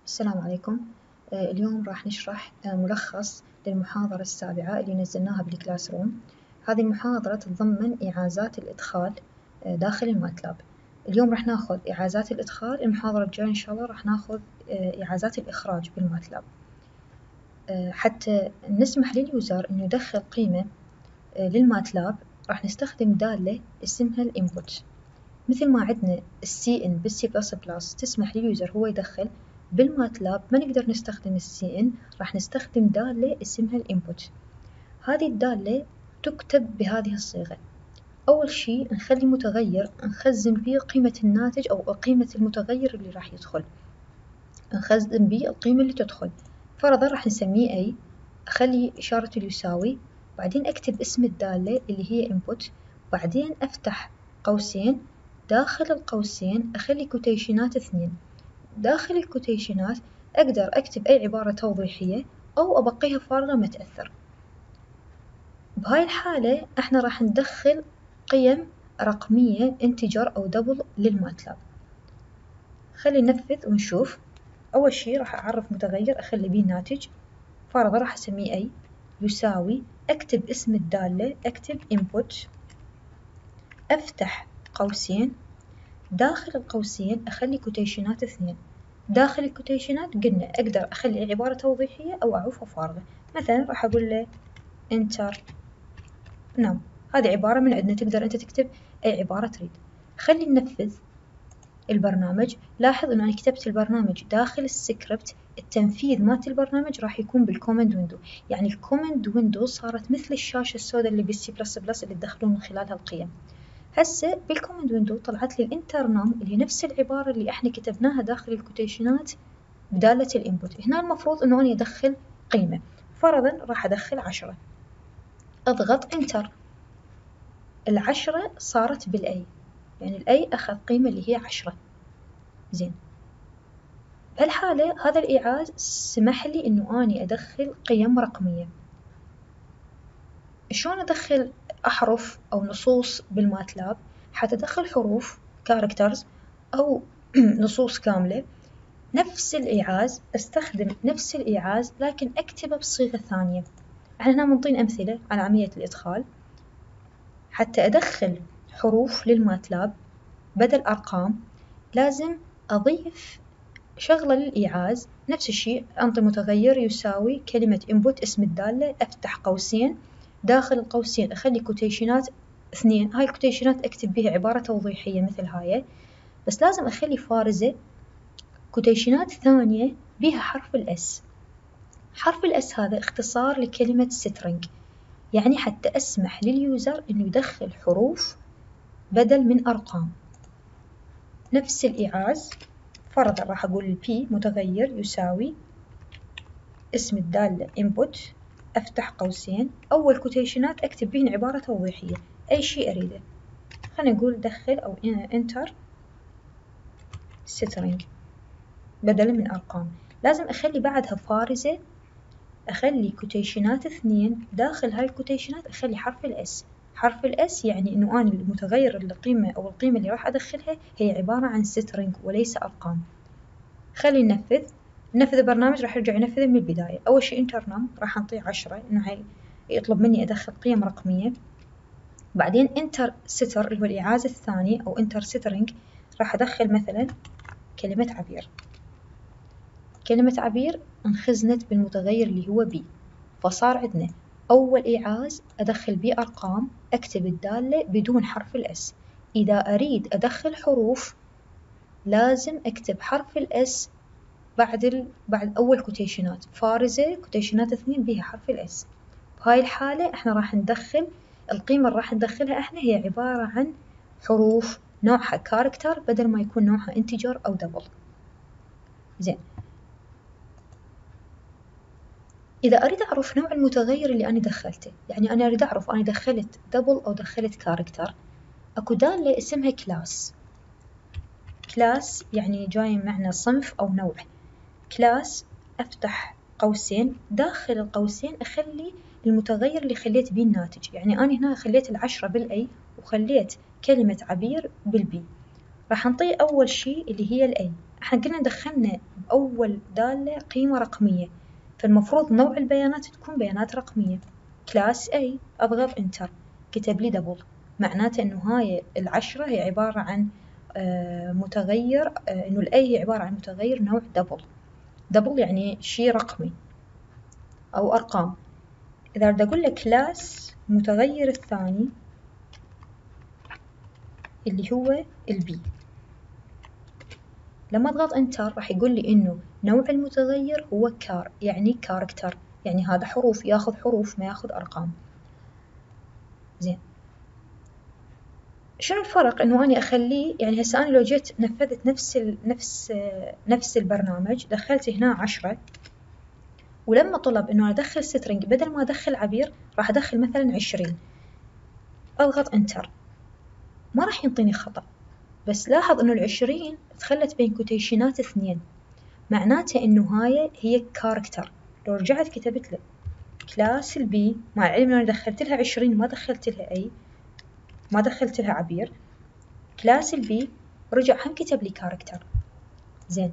السلام عليكم. اليوم راح نشرح ملخص للمحاضرة السابعة اللي نزلناها بالكلاس روم. هذه المحاضرة تتضمن إعازات الإدخال داخل الماتلاب. اليوم راح ناخذ إعازات الإدخال، المحاضرة الجاية إن شاء الله راح ناخذ إعازات الإخراج بالماتلاب. حتى نسمح لليوزر إنه يدخل قيمة للماتلاب راح نستخدم دالة اسمها الإنبوت. مثل ما عندنا السي إن بالسي بلس بلس تسمح لليوزر هو يدخل، بالماتلاب ما نقدر نستخدم السي إن، راح نستخدم دالة اسمها الإنبوت. هذه الدالة تكتب بهذه الصيغة. أول شي نخلي متغير نخزن به قيمة الناتج أو قيمة المتغير اللي راح يدخل، نخزن به القيمة اللي تدخل. فرضا راح نسميه أي، أخلي إشارة اليساوي، بعدين أكتب اسم الدالة اللي هي input، بعدين أفتح قوسين، داخل القوسين أخلي كوتيشنات 2. داخل الكوتيشنات أقدر أكتب أي عبارة توضيحية أو أبقيها فارغة ما تأثر. بهاي الحالة احنا راح ندخل قيم رقمية انتجر أو دبل للماتلاب. خلي ننفذ ونشوف. أول شي راح أعرف متغير أخلي بيه ناتج، فرضا راح أسميه أي، يساوي، أكتب اسم الدالة، أكتب input، أفتح قوسين، داخل القوسين أخلي كوتيشنات 2. داخل الكوتيشنات قلنا أقدر أخلي عبارة توضيحية أو أعوفها فارغة. مثلا راح أقول له enter نعم، هذه عبارة من عندنا، تقدر أنت تكتب أي عبارة تريد. خلي ننفذ البرنامج. لاحظ إنه أنا كتبت البرنامج داخل السكريبت، التنفيذ مالت البرنامج راح يكون بالكوماند ويندو. يعني الكوماند ويندو صارت مثل الشاشة السوداء اللي بالسي بلس بلس اللي تدخلون من خلالها القيم. هسه بالكوماند ويندو طلعت لي الانترنم اللي هي نفس العبارة اللي احنا كتبناها داخل الكوتيشنات بدالة الانبوت. هنا المفروض انه انا ادخل قيمة، فرضا راح ادخل 10، اضغط انتر، 10 صارت بالاي، يعني الاي اخذ قيمة اللي هي 10. زين، بهالحالة هذا الإيعاز سمح لي إنه أني أدخل قيم رقمية. شلون أدخل أحرف أو نصوص بالماتلاب؟ حتدخل حروف characters أو نصوص كاملة. نفس الإيعاز أستخدم نفس الإيعاز لكن أكتبه بصيغة ثانية. احنا هنا منطين أمثلة على عملية الإدخال. حتى أدخل حروف للماتلاب بدل أرقام لازم أضيف شغلة للإيعاز. نفس الشيء، أنطي متغير يساوي كلمة input اسم الدالة، أفتح قوسين، داخل القوسين أخلي كوتيشنات 2. هاي الكوتيشنات أكتب بها عبارة توضيحية مثل هاي، بس لازم أخلي فارزة كوتيشنات ثانية بها حرف الأس. حرف الأس هذا اختصار لكلمة string، يعني حتى أسمح لليوزر إنه يدخل حروف بدل من أرقام. نفس الإيعاز، فرضا راح أقول P متغير يساوي اسم الدالة input، أفتح قوسين، أول كوتيشنات أكتب بهن عبارة توضيحية أي شيء أريده. خلينا نقول دخل أو enter string بدلا من أرقام. لازم أخلي بعدها فارزة، أخلي كوتيشنات 2، داخل هاي الكوتيشنات أخلي حرف الأس. حرف الأس يعني إنه أنا المتغير القيمة أو القيمة اللي راح أدخلها هي عبارة عن string وليس أرقام. خلي ننفذ البرنامج، راح يرجع ينفذه من البداية. أول شيء انترنم راح نعطيه 10، إنه هاي يطلب مني أدخل قيم رقمية. بعدين انتر ستر اللي هو الإعازة الثاني أو انتر سترنج، راح أدخل مثلا كلمة عبير. كلمة عبير انخزنت بالمتغير اللي هو بي، فصار عندنا أول إيعاز أدخل بيه أرقام، أكتب الدالة بدون حرف الأس. إذا أريد أدخل حروف لازم أكتب حرف الأس بعد أول كوتيشنات، فارزة كوتيشنات 2 بها حرف الأس. بهاي الحالة احنا راح ندخل القيمة اللي راح ندخلها احنا هي عبارة عن حروف نوعها كاركتر بدل ما يكون نوعها انتجر أو دبل. زين، إذا أريد أعرف نوع المتغير اللي أنا دخلته، يعني أنا أريد أعرف أنا دخلت دبل أو دخلت كاركتر، أكو دالة اسمها كلاس. كلاس يعني جاي معنى صنف أو نوع. كلاس، أفتح قوسين، داخل القوسين أخلي المتغير اللي خليت بيه الناتج. يعني أنا هنا خليت 10 بالأي وخليت كلمة عبير بالبي. راح نطيه أول شي اللي هي الأي، احنا قلنا دخلنا بأول دالة قيمة رقمية، فالمفروض نوع البيانات تكون بيانات رقمية. كلاس A، أضغط انتر، كتب لي دبل، معناته إنه هاي العشرة هي عبارة عن متغير، إنه ال A هي عبارة عن متغير نوع دبل. دبل يعني شي رقمي أو أرقام. إذا بدي أقول له كلاس المتغير الثاني اللي هو البي، لما أضغط انتر راح يقول لي إنه نوع المتغير هو كار، يعني كاركتر، يعني هذا حروف، ياخذ حروف ما ياخذ أرقام. زين، شنو الفرق إنه أنا أخليه، يعني هسه أنا لو جيت نفذت نفس البرنامج، دخلت هنا 10، ولما طلب إنه أدخل سترنج بدل ما أدخل عبير راح أدخل مثلا 20، أضغط انتر ما راح ينطيني خطأ، بس لاحظ إنه 20 تخلت بين كوتيشنات 2، معناته إنه هاي هي كاركتر. لو رجعت كتبت له كلاس البي، مع العلم إنه دخلت لها 20 ما دخلت لها أي، ما دخلت لها عبير، كلاس البي رجع هم كتب لي كاركتر. زين،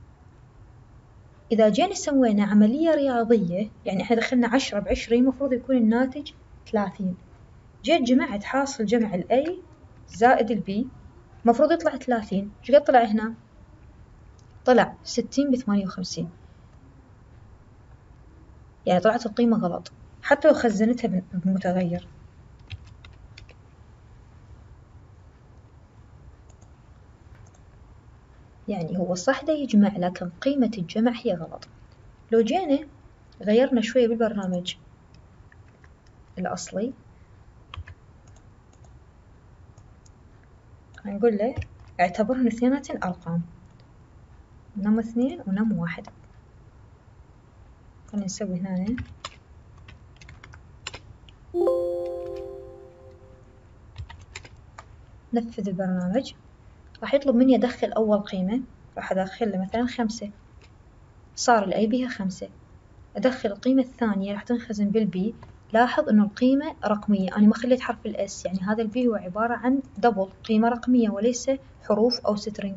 إذا جينا سوينا عملية رياضية، يعني إحنا دخلنا 10 ب20 مفروض يكون الناتج 30، جيت جمعت حاصل جمع الأي زائد البي مفروض يطلع 30، إيش قد طلع هنا؟ طلع 60 ب58، يعني طلعت القيمة غلط حتى لو خزنتها بمتغير. يعني هو صح ده يجمع، لكن قيمة الجمع هي غلط. لو جينا غيرنا شوية بالبرنامج الأصلي، نقول له اعتبرهن اثنيناتن أرقام، نم 2 ونم 1. خلينا نسوي هنا نفذ البرنامج، راح يطلب مني أدخل أول قيمة، راح أدخل له مثلا 5، صار الأي بيها 5. أدخل القيمة الثانية راح تنخزن بالبي، لاحظ إنه القيمة رقمية، أنا ما خليت حرف الإس، يعني هذا البي هو عبارة عن دبل قيمة رقمية وليس حروف أو سترنج.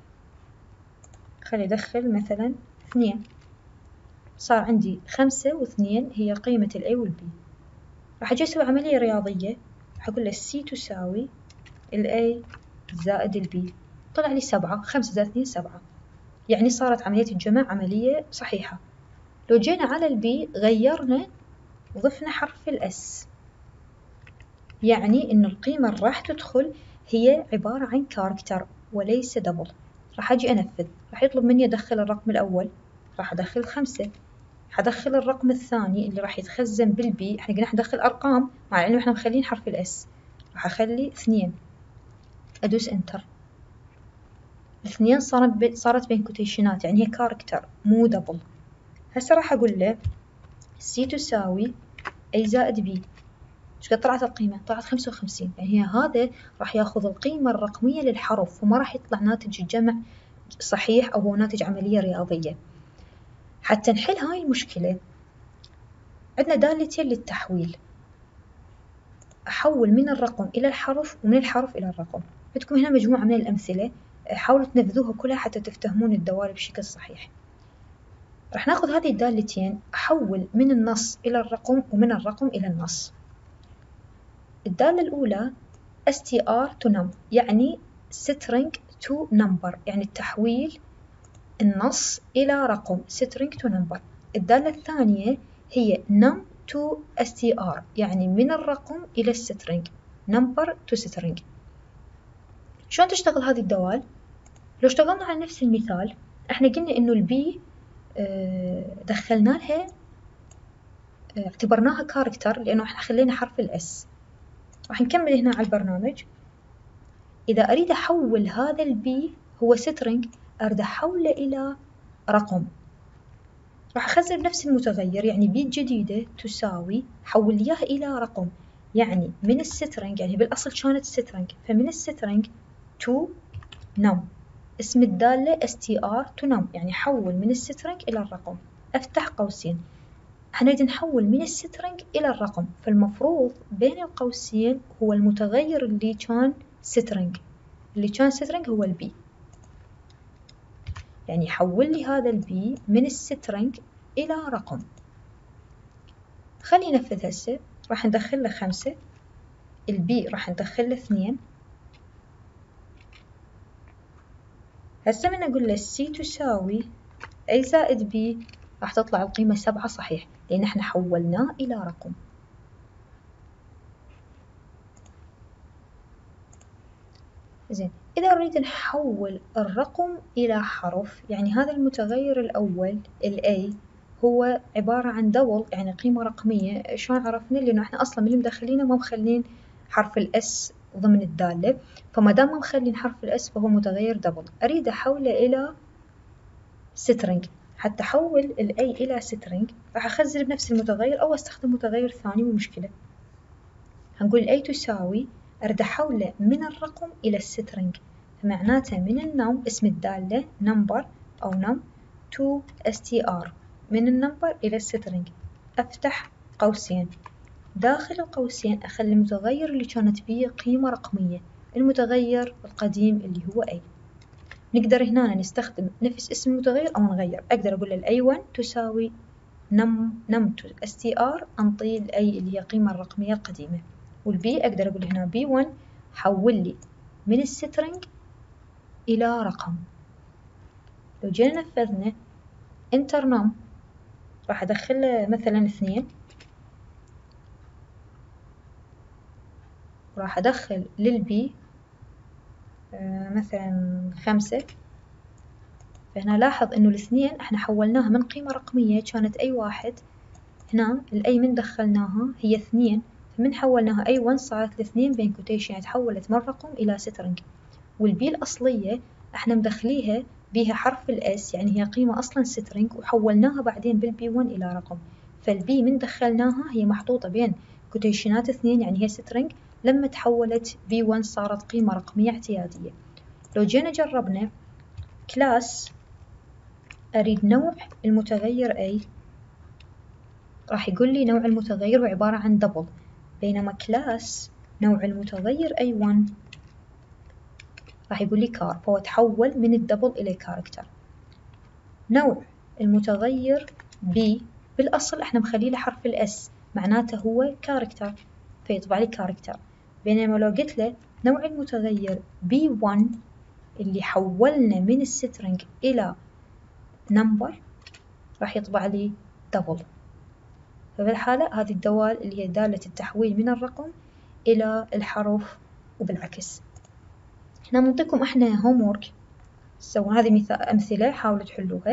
خلي أدخل مثلا 2، صار عندي 5 و2 هي قيمة الأي والبي. راح أجي أسوي عملية رياضية، راح أقول له السي تساوي الأي زائد البي، طلع لي 7، 5 زائد 2 7، يعني صارت عملية الجمع عملية صحيحة. لو جينا على البي غيرنا وضفنا حرف الأس، يعني إن القيمة اللي راح تدخل هي عبارة عن كاركتر وليس دبل. راح أجي أنفذ، راح يطلب مني أدخل الرقم الأول، راح أدخل 5، حدخل الرقم الثاني اللي راح يتخزن بالبي، احنا قلنا حندخل أرقام مع إنه احنا مخلين حرف الأس، راح أخلي 2، أدوس انتر، 2 صارت بين كوتيشنات، يعني هي كاركتر مو دبل. هسه راح أقول له سي تساوي أي زائد بي، إيش قد طلعت القيمة؟ طلعت 55، يعني هي هذا راح ياخذ القيمة الرقمية للحرف وما راح يطلع ناتج الجمع صحيح أو هو ناتج عملية رياضية. حتى نحل هاي المشكلة عندنا دالتين للتحويل، أحول من الرقم إلى الحرف ومن الحرف إلى الرقم. عندكم هنا مجموعة من الأمثلة، حاولوا تنفذوها كلها حتى تفتهمون الدوال بشكل صحيح. راح ناخذ هذه الدالتين، أحول من النص إلى الرقم ومن الرقم إلى النص. الدالة الأولى str to num، يعني string to number، يعني التحويل النص إلى رقم string to number. الدالة الثانية هي num to str، يعني من الرقم إلى السترنج، number to string. شلون تشتغل هذه الدوال؟ لو اشتغلنا على نفس المثال، احنا قلنا إنه البي دخلنا لها اعتبرناها كاركتر لأنه احنا خلينا حرف الأس. راح نكمل هنا على البرنامج، إذا أريد أحول هذا البي هو سترنج، أريد أحوله إلى رقم، راح أخزن بنفس المتغير، يعني بي جديدة تساوي حول إياه إلى رقم، يعني من السترنج، يعني بالأصل كانت سترنج، فمن السترنج to num، اسم الدالة str to num، يعني حول من السترنج إلى الرقم. أفتح قوسين، احنا نريد نحول من السترنج إلى الرقم، فالمفروض بين القوسين هو المتغير اللي كان سترنج، اللي كان سترنج هو البي. يعني حول لي هذا البي من السترنج إلى رقم. خلي ننفذ هسه. راح ندخل له 5، البي راح ندخل له 2. هسه من أقول له سي تساوي A زائد B راح تطلع القيمة 7 صحيح، لأن احنا حولناه إلى رقم. زين، إذا نريد نحول الرقم إلى حرف، يعني هذا المتغير الأول ال A هو عبارة عن دبل، يعني قيمة رقمية. شلون عرفنا؟ لأنه احنا أصلا من مدخلينه ما مخلين حرف الأس ضمن الدالة، فما دام ما مخلين حرف الأس فهو متغير دبل. أريد أحوله إلى سترنج. حتى أحول ال A إلى سترنج راح أخزن بنفس المتغير أو أستخدم متغير ثاني، مو مشكلة. هنقول A تساوي، أريد أحوله من الرقم إلى السترنج، فمعناته من النم اسم الدالة number أو num to str، من النمبر إلى السترنج. أفتح قوسين، داخل القوسين أخلي المتغير اللي كانت فيه قيمة رقمية، المتغير القديم اللي هو A. نقدر هنا نستخدم نفس اسم المتغير أو نغير. أقدر أقول ال A1 تساوي num to str، أنطي ال A اللي هي القيمة الرقمية القديمة، والبي أقدر أقول هنا B1 حول لي من السترنج إلى رقم. لو جينا نفذنا enter num راح أدخل له مثلا 2، وراح أدخل للبي مثلا 5. فهنا لاحظ إنه الاثنين احنا حولناها من قيمة رقمية كانت أي واحد، هنا الأي من دخلناها هي 2، فمن حولناها A1 صارت الاثنين بين كوتيشن، يعني تحولت من رقم إلى سترنج. والبي الأصلية احنا مدخليها بيها حرف الأس، يعني هي قيمة أصلا سترنج، وحولناها بعدين بالبي 1 إلى رقم. فالبي من دخلناها هي محطوطة بين كوتيشنات 2، يعني هي سترنج، لما تحولت بي 1 صارت قيمة رقمية اعتيادية. لو جينا جربنا كلاس، أريد نوع المتغير A، راح يقول لي نوع المتغير وعبارة عن دبل، بينما كلاس نوع المتغير A1 راح يقول لي كار، فهو تحول من الدبل إلى كاركتر. نوع المتغير B بالأصل احنا مخليه له حرف الأس، معناته هو كاركتر، فيطبع لي كاركتر. بينما لو قلت له نوع المتغير B1 اللي حولنا من السترنج إلى نمبر راح يطبع لي دبل. فبالحالة هذه الدوال اللي هي دالة التحويل من الرقم إلى الحرف وبالعكس. هنا نعطيكم احنا homework، سووا هذه أمثلة حاولوا تحلوها.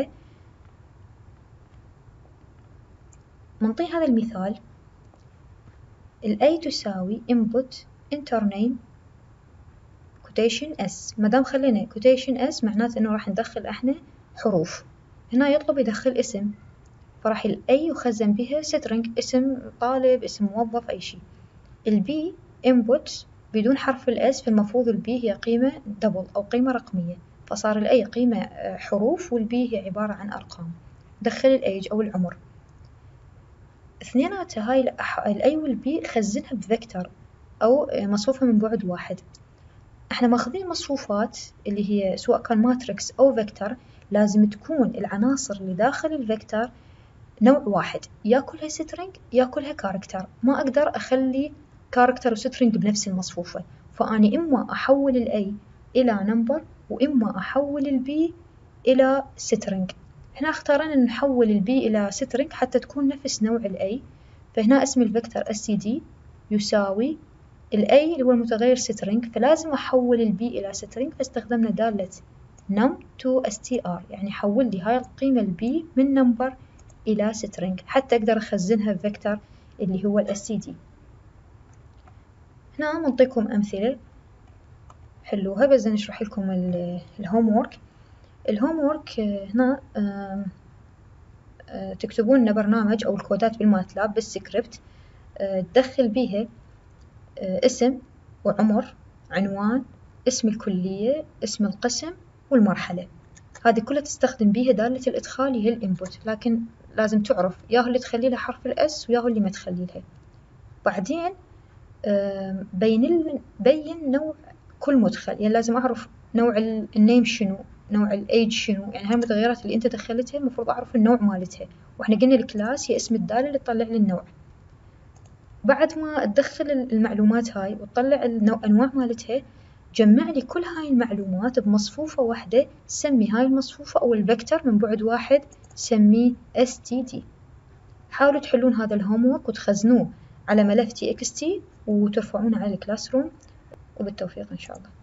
نعطي هذا المثال، ال A تساوي input enter name quotation s. مادام خلينا quotation s معناته إنه راح ندخل احنا حروف. هنا يطلب يدخل اسم، فراح ال A يخزن بها string، اسم طالب، اسم موظف، أي شيء. ال B input بدون حرف ال S، فالمفروض ال B هي قيمة دبل أو قيمة رقمية، فصار ال A قيمة حروف وال B هي عبارة عن أرقام. دخل ال age أو العمر. اثنيناتها هاي ال A وال B خزنها بفكتور أو مصفوفة من بعد واحد. احنا ماخذين مصفوفات اللي هي سواء كان ماتريكس أو فيكتور، لازم تكون العناصر اللي داخل الفيكتور نوع واحد، يا كلها سترنج يا كلها كاركتر. ما أقدر أخلي كاركتر وسترنج بنفس المصفوفة، فأني إما أحول ال A إلى نمبر وإما أحول ال B إلى سترنج. هنا اختارنا أن نحول ال B إلى سترنج حتى تكون نفس نوع ال A، فهنا اسم الفيكتور SCD يساوي ال A اللي هو المتغير سترنج، فلازم أحول ال B إلى سترنج، فاستخدمنا دالة num to str، يعني حول لي هاي القيمة ال B من نمبر إلى سترنج حتى أقدر أخزنها بفيكتور اللي هو ال SCD. هنا نعطيكم أمثلة حلوها، بس نشرح لكم الهومورك. الهومورك هنا تكتبون لنا برنامج أو الكودات بالماتلاب بالسكريبت، تدخل بيها اسم وعمر، عنوان، اسم الكلية، اسم القسم، والمرحلة. هذه كلها تستخدم بيها دالة الإدخال هي الإنبوت، لكن لازم تعرف ياهو اللي تخلي لها حرف الأس وياهو اللي ما تخلي لها. بعدين بين نوع كل مدخل، يعني لازم أعرف نوع النيم شنو، نوع الage شنو، يعني هاي المتغيرات اللي أنت دخلتها المفروض أعرف النوع مالتها، وإحنا قلنا الكلاس هي اسم الدالة اللي تطلع لي النوع. بعد ما تدخل المعلومات هاي وتطلع الأنواع مالتها، جمع لي كل هاي المعلومات بمصفوفة واحدة، سمي هاي المصفوفة أو الفكتور من بعد واحد سميه std. حاولوا تحلون هذا الهومورك وتخزنوه على ملف txt وترفعونه على الكلاس روم، وبالتوفيق إن شاء الله.